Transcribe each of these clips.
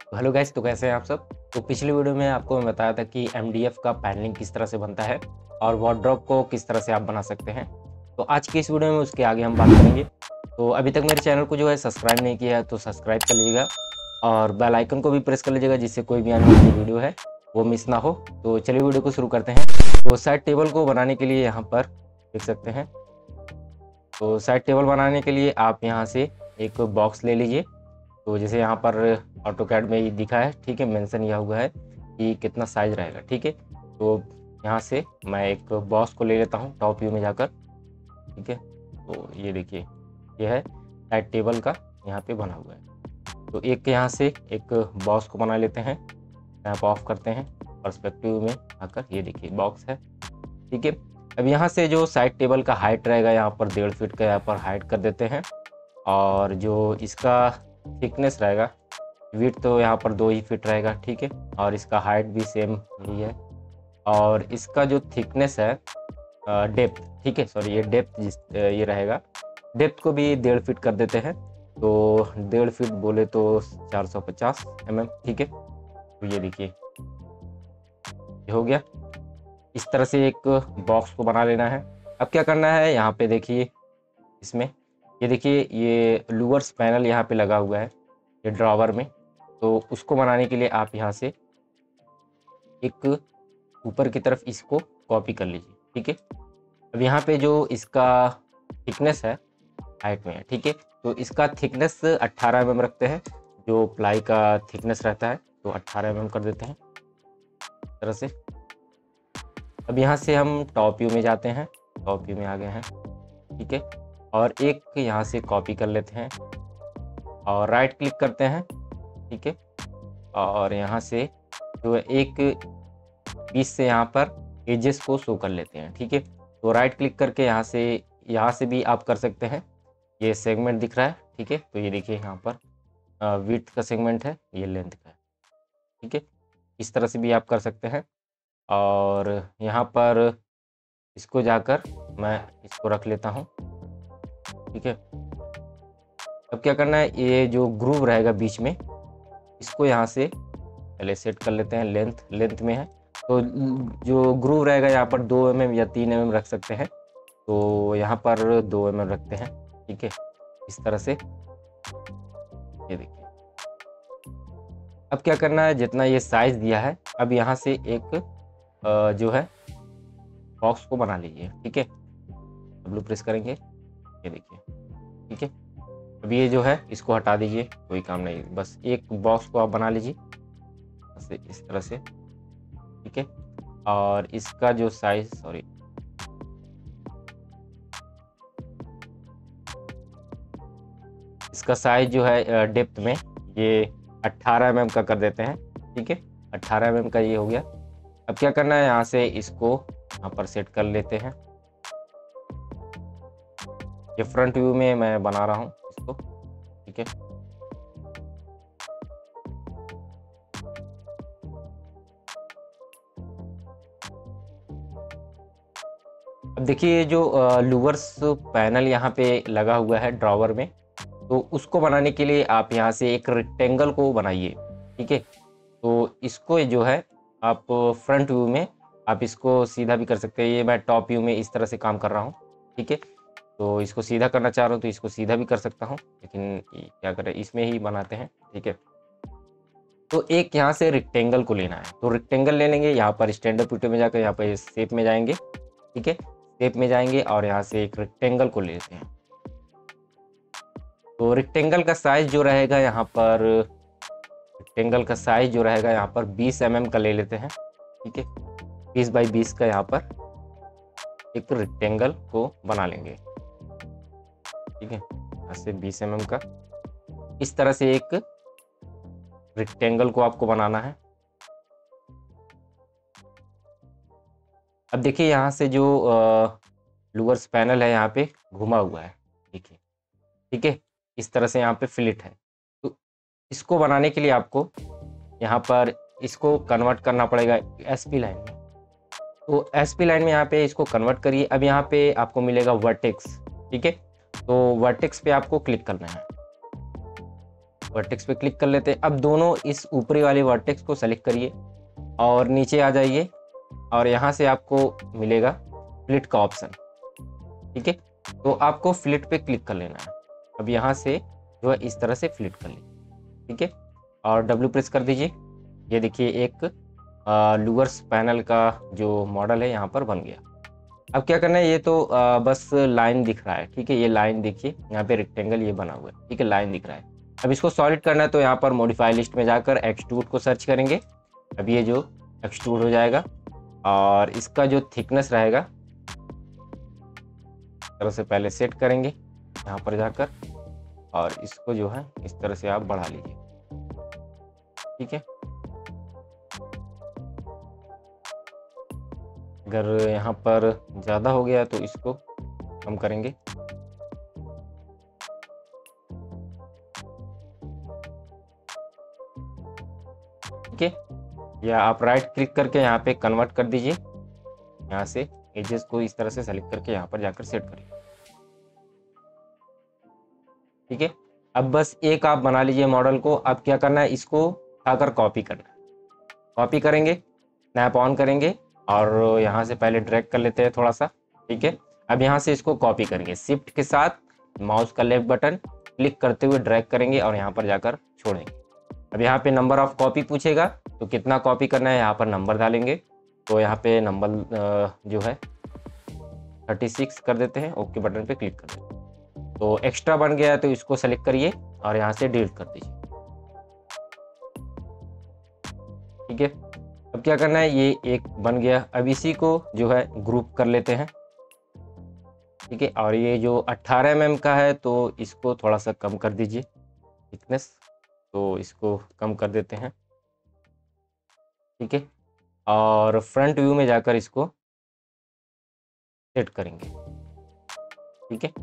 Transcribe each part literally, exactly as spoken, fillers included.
तो hello guys, तो कैसे हैं आप सब। तो पिछली वीडियो में आपको मैं बताया था कि एमडीएफ का पैनलिंग किस तरह से बनता है और वार्डरोब को किस तरह से आप बना सकते हैं। तो आज की इस वीडियो में उसके आगे हम बात करेंगे। तो अभी तक मेरे चैनल को जो है सब्सक्राइब नहीं किया है तो सब्सक्राइब कर लीजिएगा और बेल आइकन को भी प्रेस कर लीजिएगा, जिससे कोई भी आने वाली वीडियो है वो मिस ना हो। तो चलिए वीडियो को शुरू करते हैं। तो साइड टेबल को बनाने के लिए यहाँ पर देख सकते हैं। तो साइड टेबल बनाने के लिए आप यहाँ से एक बॉक्स ले लीजिए। तो जैसे यहाँ पर ऑटोकैड में ही दिखा है, ठीक है, मेंशन किया हुआ है कि कितना साइज रहेगा, ठीक है। तो यहाँ से मैं एक बॉक्स को ले लेता हूँ टॉप व्यू में जाकर, ठीक है। तो ये देखिए, ये है साइड टेबल का, यहाँ पे बना हुआ है। तो एक यहाँ से एक बॉक्स को बना लेते हैं, स्नैप ऑफ करते हैं, पर्सपेक्टिव में आकर ये देखिए बॉक्स है, ठीक है। अब यहाँ से जो साइड टेबल का हाइट रहेगा यहाँ पर डेढ़ फीट का यहाँ पर हाइट कर देते हैं। और जो इसका थिकनेस रहेगा, विड्थ तो यहाँ पर दो ही फीट रहेगा, ठीक है। और इसका हाइट भी सेम ही है। और इसका जो थिकनेस है, डेप्थ, ठीक है, सॉरी ये डेप्थ जिस ये रहेगा, डेप्थ को भी डेढ़ फीट कर देते हैं। तो डेढ़ फीट बोले तो चार सौ पचास एम एम, ठीक है। तो ये देखिए ये हो गया। इस तरह से एक बॉक्स को बना लेना है। अब क्या करना है, यहाँ पे देखिए, इसमें ये देखिए ये लूवर्स पैनल यहाँ पे लगा हुआ है ये ड्रॉवर में। तो उसको बनाने के लिए आप यहाँ से एक ऊपर की तरफ इसको कॉपी कर लीजिए, ठीक है। अब यहाँ पे जो इसका थिकनेस है हाइट में है, ठीक है। तो इसका थिकनेस अट्ठारह एम एम रखते हैं, जो प्लाई का थिकनेस रहता है। तो अट्ठारह एम एम कर देते हैं इस तरह से। अब यहाँ से हम टॉप व्यू में जाते हैं, टॉप व्यू में आ गए हैं, ठीक है। और एक यहाँ से कॉपी कर लेते हैं और राइट क्लिक करते हैं, ठीक है। और यहाँ से जो एक बीस से यहाँ पर एजेस को शो कर लेते हैं, ठीक है। तो राइट क्लिक करके यहाँ से यहाँ से भी आप कर सकते हैं। ये सेगमेंट दिख रहा है, ठीक है। तो ये देखिए यहाँ पर विड्थ का सेगमेंट है, ये लेंथ का है, ठीक है। इस तरह से भी आप कर सकते हैं। और यहाँ पर इसको जाकर मैं इसको रख लेता हूँ, ठीक है। अब क्या करना है, ये जो ग्रूव रहेगा बीच में, इसको यहाँ से पहले सेट कर लेते हैं। लेंथ लेंथ में है तो जो ग्रूव रहेगा यहाँ पर दो एम एम या तीन एम एम रख सकते हैं। तो यहाँ पर दो एम एम रखते हैं, ठीक है, इस तरह से। ये देखिए, अब क्या करना है, जितना ये साइज दिया है, अब यहाँ से एक जो है बॉक्स को बना लीजिए, ठीक है। डब्ल्यू प्रेस करेंगे, ये देखिए, ठीक है। अब ये जो है इसको हटा दीजिए, कोई काम नहीं, बस एक बॉक्स को आप बना लीजिए इस तरह से, ठीक है। और इसका जो साइज, सॉरी इसका साइज जो है डेप्थ में ये अट्ठारह एम एम का कर देते हैं, ठीक है। अट्ठारह एम एम का ये हो गया। अब क्या करना है, यहाँ से इसको यहाँ पर सेट कर लेते हैं। ये फ्रंट व्यू में मैं बना रहा हूँ इसको, ठीक है। अब देखिए जो लूवर्स पैनल यहाँ पे लगा हुआ है ड्रॉवर में, तो उसको बनाने के लिए आप यहाँ से एक रेक्टेंगल को बनाइए, ठीक है। तो इसको जो है आप फ्रंट व्यू में आप इसको सीधा भी कर सकते हैं। ये मैं टॉप व्यू में इस तरह से काम कर रहा हूँ, ठीक है। तो इसको सीधा करना चाह रहा हूँ तो इसको सीधा भी कर सकता हूँ, लेकिन क्या करें, इसमें ही बनाते हैं, ठीक है। तो एक यहाँ से रेक्टेंगल को लेना है, तो रेक्टेंगल ले लेंगे। यहाँ पर स्टैंडर्ड पिक्चर में जाकर यहाँ पर शेप में जाएंगे, ठीक है, शेप में जाएंगे और यहाँ से एक रेक्टेंगल को लेते हैं। तो रेक्टेंगल का साइज जो रहेगा यहाँ पर, रेक्टेंगल का साइज जो रहेगा यहाँ पर बीस एम एम का ले लेते हैं, ठीक है। बीस बाई बीस का यहाँ पर एक रेक्टेंगल को बना लेंगे, ठीक है। यहाँ से बीस एम एम का इस तरह से एक रेक्टेंगल को आपको बनाना है। अब देखिए यहाँ से जो लूवर्स पैनल है यहाँ पे घुमा हुआ है, देखिए, ठीक है, इस तरह से यहाँ पे फिलिट है। तो इसको बनाने के लिए आपको यहाँ पर इसको कन्वर्ट करना पड़ेगा एसपी लाइन में। तो एसपी लाइन में यहाँ पे इसको कन्वर्ट करिए। अब यहाँ पे आपको मिलेगा वर्टेक्स, ठीक है। तो वर्टेक्स पे आपको क्लिक करना है। वर्टेक्स पे क्लिक कर लेते हैं। अब दोनों इस ऊपरी वाले वर्टेक्स को सेलेक्ट करिए और नीचे आ जाइए और यहाँ से आपको मिलेगा फ्लिट का ऑप्शन, ठीक है। तो आपको फ्लिट पे क्लिक कर लेना है। अब यहाँ से जो है इस तरह से फ्लिट कर लीजिए, ठीक है, और डब्ल्यू प्रेस कर दीजिए। ये देखिए एक लूवर्स पैनल का जो मॉडल है यहाँ पर बन गया। अब क्या करना है, ये तो आ, बस लाइन दिख रहा है, ठीक है। ये लाइन देखिए, यहाँ पे रेक्टेंगल ये बना हुआ है, ठीक है, लाइन दिख रहा है। अब इसको सॉलिड करना है तो यहाँ पर मॉडिफाई लिस्ट में जाकर एक्सट्रूड को सर्च करेंगे। अब ये जो एक्सट्रूड हो जाएगा और इसका जो थिकनेस रहेगा इस तरह से पहले सेट करेंगे यहाँ पर जाकर, और इसको जो है इस तरह से आप बढ़ा लीजिए, ठीक है। अगर यहाँ पर ज़्यादा हो गया तो इसको कम करेंगे, ठीक है। या आप राइट क्लिक करके यहाँ पे कन्वर्ट कर दीजिए, यहाँ से एजेस को इस तरह से सेलेक्ट करके यहाँ पर जाकर सेट करिए, ठीक है। अब बस एक आप बना लीजिए मॉडल को। अब क्या करना है, इसको आकर कॉपी करना है। कॉपी करेंगे, स्नैप ऑन करेंगे और यहाँ से पहले ड्रैग कर लेते हैं थोड़ा सा, ठीक है। अब यहाँ से इसको कॉपी करेंगे, शिफ्ट के साथ माउस का लेफ्ट बटन क्लिक करते हुए ड्रैग करेंगे और यहाँ पर जाकर छोड़ेंगे। अब यहाँ पे नंबर ऑफ कॉपी पूछेगा तो कितना कॉपी करना है, यहाँ पर नंबर डालेंगे। तो यहाँ पे नंबर जो है थर्टी सिक्स कर देते हैं, ओके बटन पे क्लिक कर देते हैं। तो एक्स्ट्रा बन गया है तो इसको सेलेक्ट करिए और यहाँ से डिलीट कर दीजिए, ठीक है। अब क्या करना है, ये एक बन गया। अब इसी को जो है ग्रुप कर लेते हैं, ठीक है। और ये जो अट्ठारह एम एम का है तो इसको थोड़ा सा कम कर दीजिए थिकनेस, तो इसको कम कर देते हैं, ठीक है। और फ्रंट व्यू में जाकर इसको सेट करेंगे, ठीक है।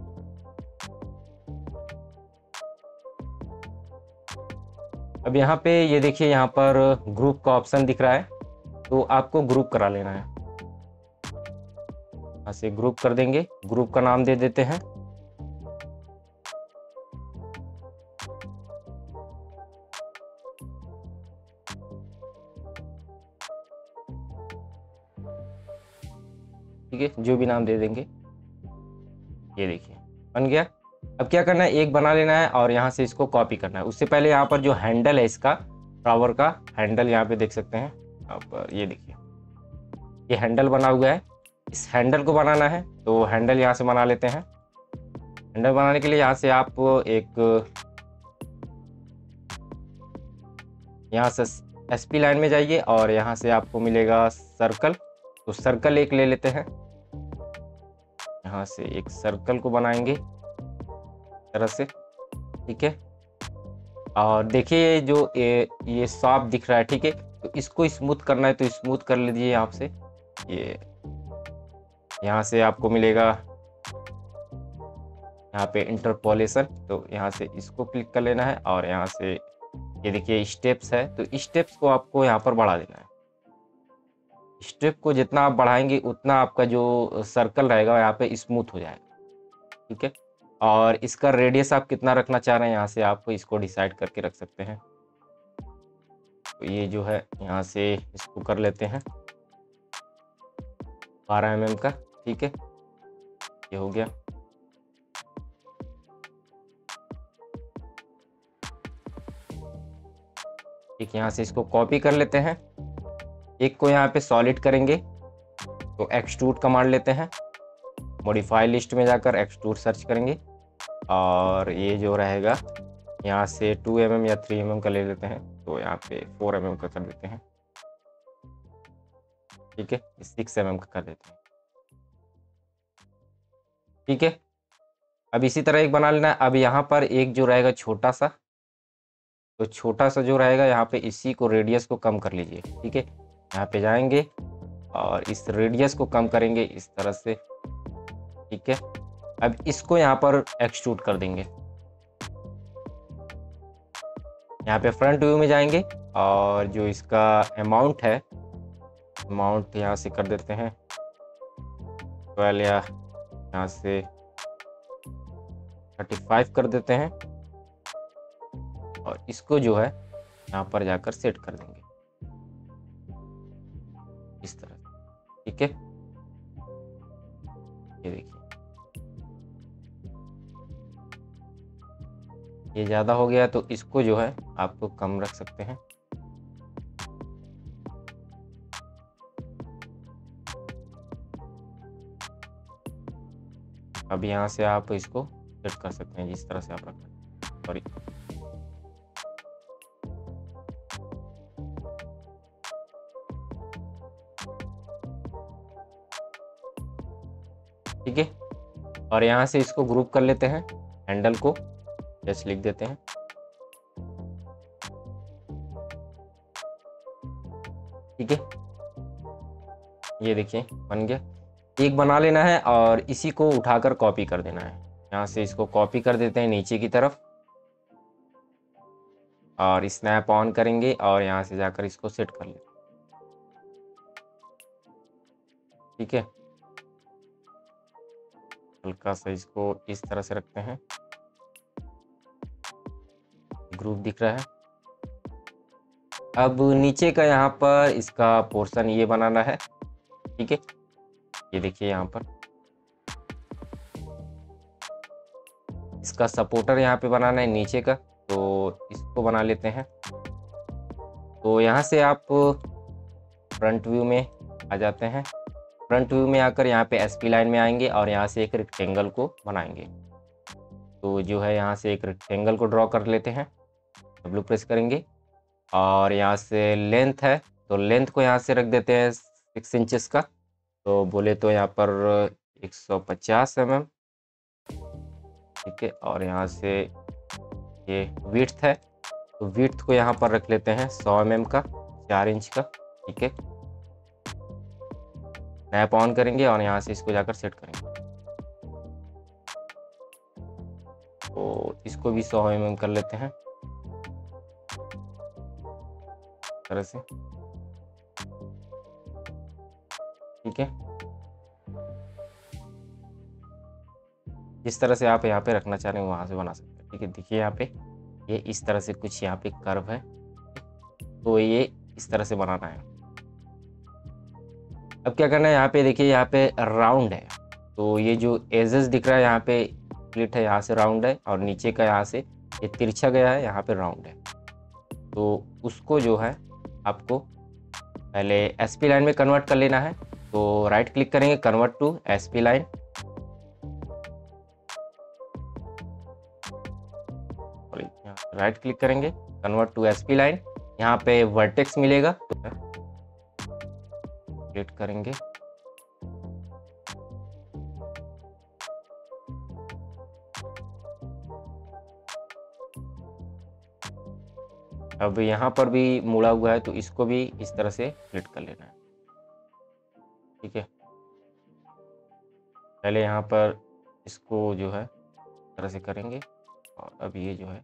अब यहाँ पे ये देखिए, यहाँ पर ग्रुप का ऑप्शन दिख रहा है, तो आपको ग्रुप करा लेना है। यहाँ से ग्रुप कर देंगे, ग्रुप का नाम दे देते हैं, ठीक है, जो भी नाम दे देंगे। ये देखिए बन गया। अब क्या करना है, एक बना लेना है और यहाँ से इसको कॉपी करना है। उससे पहले यहाँ पर जो हैंडल है, इसका फ्लावर का हैंडल यहाँ पे देख सकते हैं यहाँ पर, ये देखिए ये हैंडल बना हुआ है। इस हैंडल को बनाना है तो हैंडल यहाँ से बना लेते हैं। हैंडल बनाने के लिए यहाँ से आप एक यहाँ से एस पी लाइन में जाइए और यहाँ से आपको मिलेगा सर्कल, तो सर्कल एक ले लेते हैं। यहाँ से एक सर्कल को बनाएंगे तरह से, ठीक है। और देखिए जो ये ये सॉफ्ट दिख रहा है, ठीक है, तो इसको स्मूथ करना है तो स्मूथ कर लीजिए आप से। ये यहाँ से आपको मिलेगा यहाँ पे इंटरपोलेशन, तो यहाँ से इसको क्लिक कर लेना है और यहाँ से ये देखिए स्टेप्स है, तो स्टेप्स को आपको यहाँ पर बढ़ा देना है। स्टेप को जितना आप बढ़ाएंगे उतना आपका जो सर्कल रहेगा यहाँ पे स्मूथ हो जाएगा, ठीक है। और इसका रेडियस आप कितना रखना चाह रहे हैं, यहाँ से आप इसको डिसाइड करके रख सकते हैं। तो ये जो है यहाँ से इसको कर लेते हैं बारह एम एम का, ठीक है, ये हो गया। ठीक, यहाँ से इसको कॉपी कर लेते हैं। एक को यहाँ पे सॉलिड करेंगे तो एक्सट्रूड कमांड लेते हैं, मॉडिफाई लिस्ट में जाकर एक्सट्रूड सर्च करेंगे और ये जो रहेगा यहाँ से टू एम एम या थ्री एम एम का ले लेते हैं, तो यहाँ पे फोर एम एम का कर देते हैं, ठीक है, सिक्स एम एम का कर देते हैं, ठीक है। अब इसी तरह एक बना लेना है। अब यहाँ पर एक जो रहेगा छोटा सा, तो छोटा सा जो रहेगा यहाँ पे इसी को रेडियस को कम कर लीजिए, ठीक है। यहाँ पे जाएंगे और इस रेडियस को कम करेंगे इस तरह से, ठीक है। अब इसको यहाँ पर एक्सट्रूड कर देंगे। यहाँ पे फ्रंट व्यू में जाएंगे और जो इसका अमाउंट है, अमाउंट यहाँ से कर देते हैं ट्वेल्व या यहाँ से थर्टी फाइव कर देते हैं, और इसको जो है यहाँ पर जाकर सेट कर देंगे इस तरह से, ठीक है। ये देखिए ये ज़्यादा हो गया तो इसको जो है आपको कम रख सकते हैं। अब यहाँ से आप इसको सेट कर सकते हैं जिस तरह से आप रखना, सॉरी ठीक है। और यहाँ से इसको ग्रुप कर लेते हैं, हैंडल को जस्ट लिख देते हैं, ठीक है। ये देखिए बन गया। एक बना लेना है और इसी को उठाकर कॉपी कर देना है। यहाँ से इसको कॉपी कर देते हैं नीचे की तरफ और स्नैप ऑन करेंगे और यहाँ से जाकर इसको सेट कर लेते हैं, ठीक है। हल्का सा इसको इस तरह से रखते हैं, ग्रुप दिख रहा है। अब नीचे का यहाँ पर इसका पोर्शन ये बनाना है, ठीक है। ये देखिए यहाँ पर इसका सपोर्टर यहाँ पे बनाना है नीचे का, तो इसको बना लेते हैं। तो यहाँ से आप फ्रंट व्यू में आ जाते हैं। फ्रंट व्यू में आकर यहाँ पे एसपी लाइन में आएंगे और यहाँ से एक रेक्टेंगल को बनाएंगे। तो जो है यहाँ से एक रेक्टेंगल को ड्रॉ कर लेते हैं, डब्ल्यू प्रेस करेंगे और यहाँ से लेंथ है तो लेंथ को यहाँ से रख देते हैं सिक्स इंचेस का, तो बोले तो यहाँ पर एक सौ पचास एम एम, ठीक है। और यहाँ से ये विड्थ है तो विड्थ को यहाँ पर रख लेते हैं सौ एम एम का, चार इंच का, ठीक है। स्नैप ऑन करेंगे और यहाँ से इसको जाकर सेट करेंगे, तो इसको भी सौ एम एम कर लेते हैं तरह से, ठीक है। जिस तरह से आप यहाँ पे रखना चाह रहे हैं वहां से बना सकते हैं, ठीक है। देखिए यहाँ पे ये इस तरह से कुछ यहाँ पे कर्व है, तो ये इस तरह से बनाना है। अब क्या करना है, यहाँ पे देखिए यहाँ पे राउंड है, तो ये जो एजेस दिख रहा है यहाँ पे स्प्लिट है, यहाँ से राउंड है और नीचे का यहाँ से ये तिरछा गया है, यहाँ पे राउंड है। तो उसको जो है आपको पहले एसपी लाइन में कन्वर्ट कर लेना है। तो राइट क्लिक करेंगे, convert to spline, right click करेंगे, कन्वर्ट टू एसपी लाइन। यहाँ पे वर्टेक्स मिलेगा, क्लिक करेंगे, अब यहाँ पर भी मुड़ा हुआ है तो इसको भी इस तरह से क्लिक कर लेना है, ठीक है। पहले यहाँ पर इसको जो है इस तरह से करेंगे और अब ये जो है,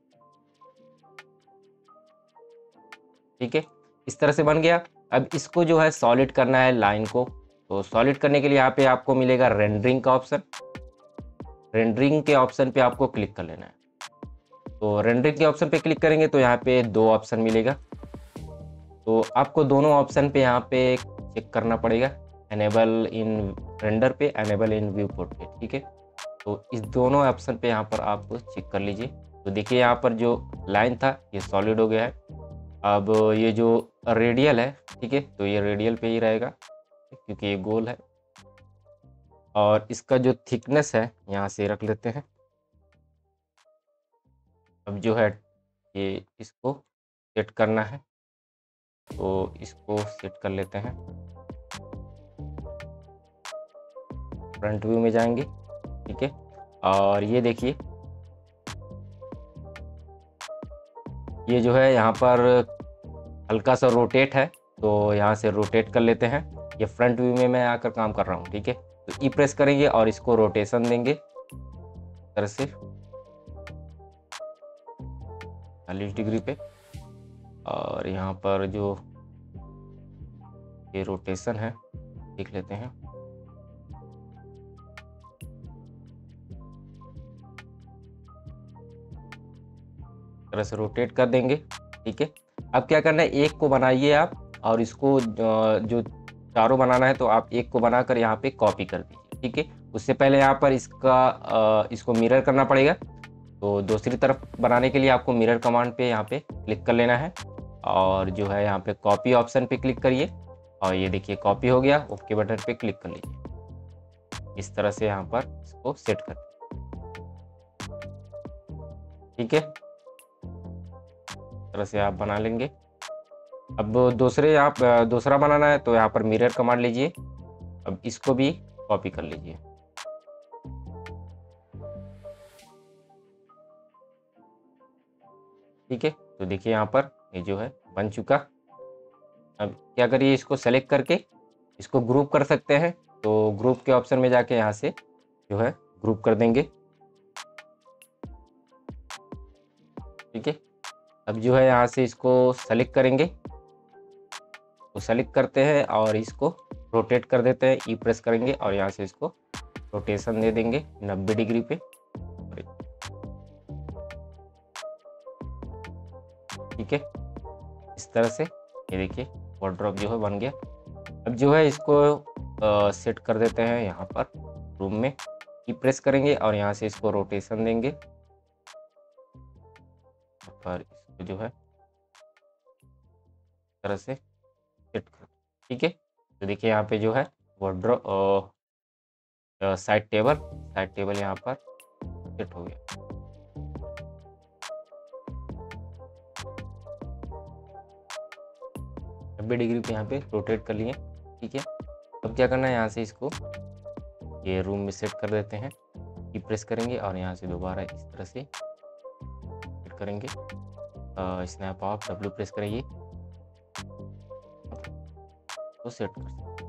ठीक है, इस तरह से बन गया। अब इसको जो है सॉलिड करना है लाइन को, तो सॉलिड करने के लिए यहाँ पे आपको मिलेगा रेंडरिंग का ऑप्शन। रेंडरिंग के ऑप्शन पे आपको क्लिक कर लेना है। तो रेंडरिंग के ऑप्शन पे क्लिक करेंगे तो यहाँ पे दो ऑप्शन मिलेगा, तो आपको दोनों ऑप्शन पे यहाँ पे चेक करना पड़ेगा, एनेबल इन रेंडर पे, एनेबल इन व्यू पोर्ट पे, ठीक है। तो इस दोनों ऑप्शन पे यहाँ पर आप चेक कर लीजिए। तो देखिए यहाँ पर जो लाइन था ये सॉलिड हो गया है। अब ये जो रेडियल है, ठीक है, तो ये रेडियल पे ही रहेगा क्योंकि ये गोल है। और इसका जो थिकनेस है यहाँ से रख लेते हैं। अब जो है ये इसको सेट करना है, तो इसको सेट कर लेते हैं। फ्रंट व्यू में जाएंगे, ठीक है। और ये देखिए ये जो है यहाँ पर हल्का सा रोटेट है, तो यहाँ से रोटेट कर लेते हैं। ये फ्रंट व्यू में मैं आकर काम कर रहा हूँ, ठीक है। तो ई प्रेस करेंगे और इसको रोटेशन देंगे इस तरह से चालीस डिग्री पे। और यहाँ पर जो ये रोटेशन है देख लेते हैं। तरह से रोटेट कर देंगे। ठीक है, अब क्या करना है, एक को बनाइए आप और इसको जो चारों बनाना है तो आप एक को बनाकर यहाँ पे कॉपी कर दीजिए। ठीक है, उससे पहले यहाँ पर इसका इसको मिरर करना पड़ेगा। तो दूसरी तरफ बनाने के लिए आपको मिरर कमांड पे यहाँ पे क्लिक कर लेना है और जो है यहाँ पे कॉपी ऑप्शन पे क्लिक करिए और ये देखिए कॉपी हो गया। ओके बटन पे क्लिक कर लीजिए। इस तरह से यहाँ पर इसको सेट कर, ठीक है, इस तरह से आप बना लेंगे। अब दूसरे यहाँ दूसरा बनाना है तो यहाँ पर मिरर कमांड लीजिए। अब इसको भी कॉपी कर लीजिए। ठीक है, तो देखिए यहाँ पर ये जो है बन चुका। अब क्या करिए, इसको सेलेक्ट करके इसको ग्रुप कर सकते हैं। तो ग्रुप के ऑप्शन में जाके यहाँ से जो है ग्रुप कर देंगे। ठीक है, अब जो है यहाँ से इसको सेलेक्ट करेंगे, तो सेलेक्ट करते हैं और इसको रोटेट कर देते हैं। ई प्रेस करेंगे और यहाँ से इसको रोटेशन दे देंगे नब्बे डिग्री पे। ठीक है, इस तरह से ये देखिए वार्डरोब जो है बन गया। अब जो है इसको आ, सेट कर देते हैं यहाँ पर रूम में। की प्रेस करेंगे और यहाँ से इसको रोटेशन देंगे और इसको जो है इस तरह से सेट कर। ठीक है, तो देखिए यहाँ पे जो है wardrobe side table side table यहाँ पर सेट हो गया। नब्बे डिग्री पे यहाँ पे रोटेट कर लिए। ठीक है, अब क्या करना है, यहाँ से इसको ये रूम में सेट कर देते हैं। की प्रेस करेंगे और यहाँ से दोबारा इस तरह से सेट करेंगे। स्नैप ऑफ डब्ल्यू प्रेस करेंगे तो सेट कर सकते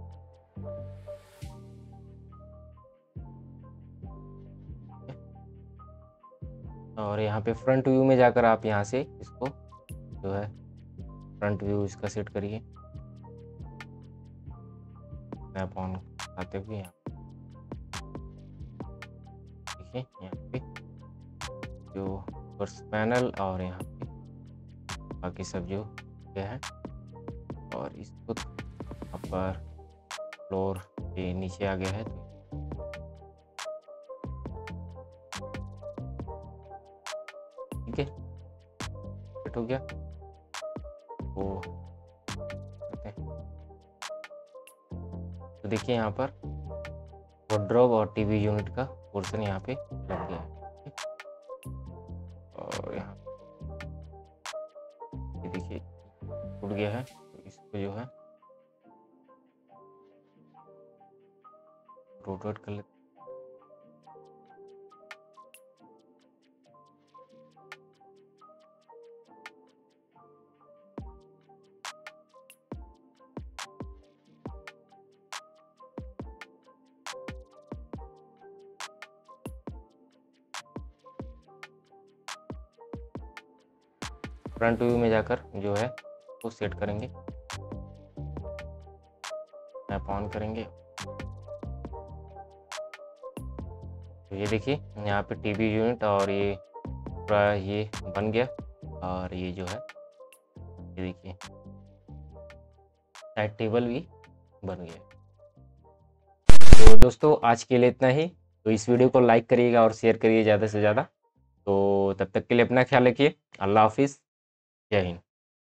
हैं। और यहाँ पे फ्रंट व्यू में जाकर आप यहाँ से इसको जो है फ्रंट व्यू इसका सेट करिए। स्नैप ऑन आते हुए यहाँ देखिए, यहाँ पे जो फर्स्ट पैनल और यहाँ पे बाकी सब जो है और इसको यहाँ पर फ्लोर के नीचे आ गया है। तो ठीक है, सेट हो गया। वो तो देखिए यहाँ पर वार्डरोब और टीवी यूनिट का पोर्शन यहाँ पे लग गया है। और यहाँ ये देखिए टूट गया है, तो इसको जो है रोटेट कर लेते। फ्रंट व्यू में जाकर जो है वो सेट करेंगे। स्नैप ऑन करेंगे तो ये देखिए यहाँ पे टीवी यूनिट और ये पूरा ये बन गया। और ये जो है ये देखिए साइड टेबल भी बन गया। तो दोस्तों आज के लिए इतना ही। तो इस वीडियो को लाइक करिएगा और शेयर करिए ज़्यादा से ज़्यादा। तो तब तक के लिए अपना ख्याल रखिए। अल्लाह हाफिज़, जय हिंद।